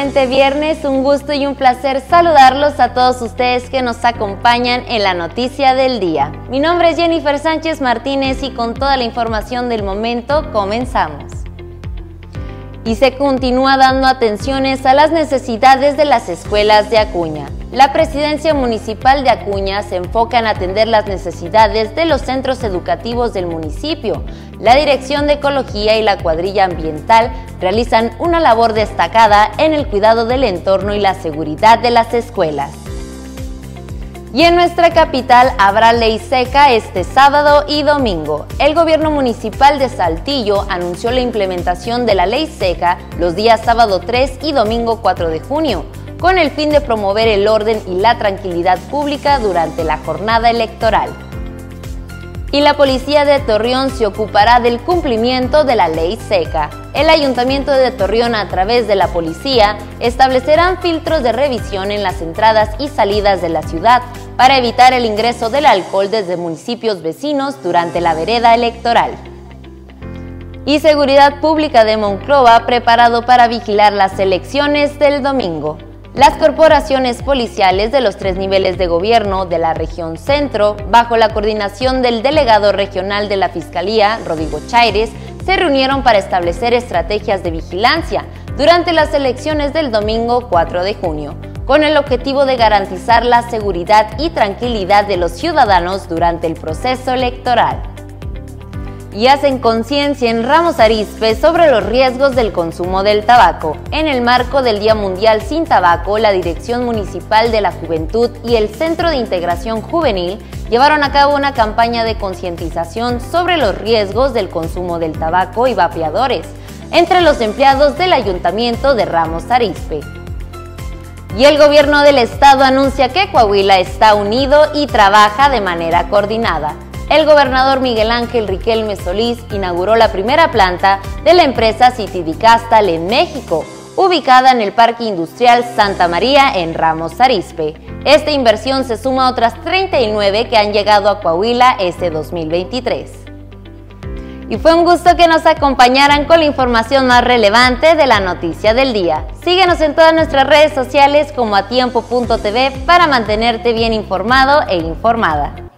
excelente viernes, un gusto y un placer saludarlos a todos ustedes que nos acompañan en la noticia del día. Mi nombre es Jennifer Sánchez Martínez y con toda la información del momento comenzamos. Y se continúa dando atenciones a las necesidades de las escuelas de Acuña. La Presidencia Municipal de Acuña se enfoca en atender las necesidades de los centros educativos del municipio. La Dirección de Ecología y la Cuadrilla Ambiental realizan una labor destacada en el cuidado del entorno y la seguridad de las escuelas. Y en nuestra capital habrá ley seca este sábado y domingo. El gobierno municipal de Saltillo anunció la implementación de la ley seca los días sábado 3 y domingo 4 de junio, con el fin de promover el orden y la tranquilidad pública durante la jornada electoral. Y la Policía de Torreón se ocupará del cumplimiento de la ley seca. El Ayuntamiento de Torreón, a través de la policía, establecerán filtros de revisión en las entradas y salidas de la ciudad para evitar el ingreso del alcohol desde municipios vecinos durante la vereda electoral. Y Seguridad Pública de Monclova preparado para vigilar las elecciones del domingo. Las corporaciones policiales de los 3 niveles de gobierno de la región centro, bajo la coordinación del delegado regional de la Fiscalía, Rodrigo Chaires, se reunieron para establecer estrategias de vigilancia durante las elecciones del domingo 4 de junio, con el objetivo de garantizar la seguridad y tranquilidad de los ciudadanos durante el proceso electoral. Y hacen conciencia en Ramos Arizpe sobre los riesgos del consumo del tabaco. En el marco del Día Mundial Sin Tabaco, la Dirección Municipal de la Juventud y el Centro de Integración Juvenil llevaron a cabo una campaña de concientización sobre los riesgos del consumo del tabaco y vapeadores entre los empleados del Ayuntamiento de Ramos Arizpe. Y el gobierno del estado anuncia que Coahuila está unido y trabaja de manera coordinada. El gobernador Miguel Ángel Riquelme Solís inauguró la primera planta de la empresa Citidicastal en México, ubicada en el Parque Industrial Santa María en Ramos Arizpe. Esta inversión se suma a otras 39 que han llegado a Coahuila este 2023. Y fue un gusto que nos acompañaran con la información más relevante de la noticia del día. Síguenos en todas nuestras redes sociales como atiempo.tv para mantenerte bien informado e informada.